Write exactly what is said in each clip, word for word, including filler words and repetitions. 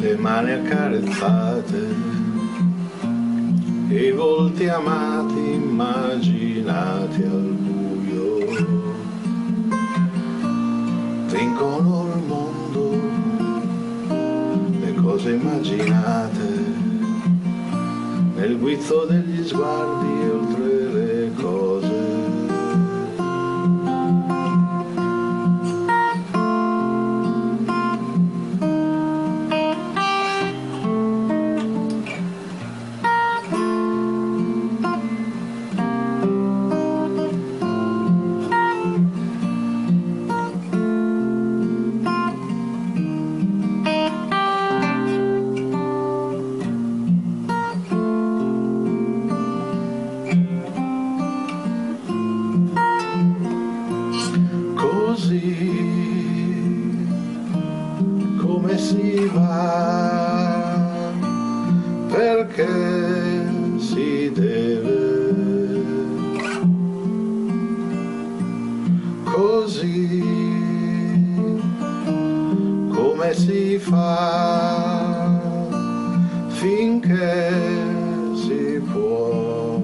le mani accarezzate, e i volti amati immaginati al buio, vincono il mondo, le cose immaginate, nel guizzo degli sguardi e oltre le cose. Come si va, perché si deve, così come si fa, finché si può.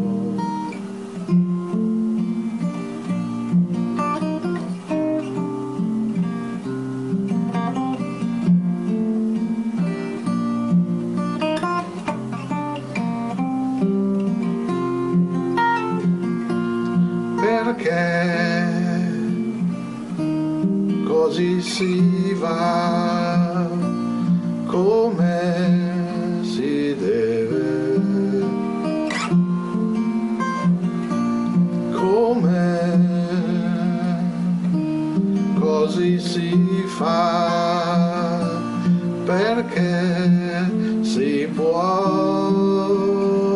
Perché così si va, come si deve, come così si fa, perché si può.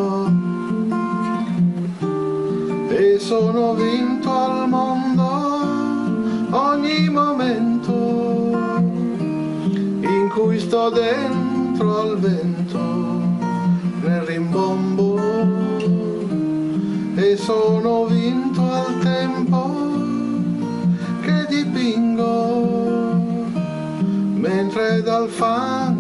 E sono vinto al mondo ogni momento in cui sto dentro al vento nel rimbombo, e sono vinto al tempo che dipingo mentre dal fango